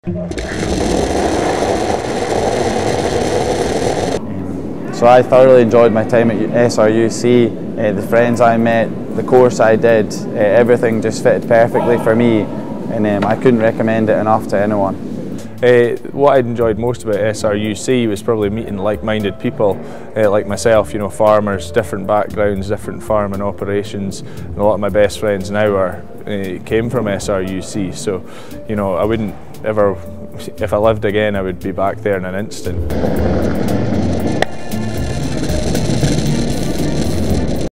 So I thoroughly enjoyed my time at SRUC, the friends I met, the course I did, everything just fitted perfectly for me, and I couldn't recommend it enough to anyone. What I enjoyed most about SRUC was probably meeting like-minded people like myself, you know, farmers, different backgrounds, different farming operations, and a lot of my best friends now came from SRUC, so you know, I wouldn't ever, if I lived again, I would be back there in an instant.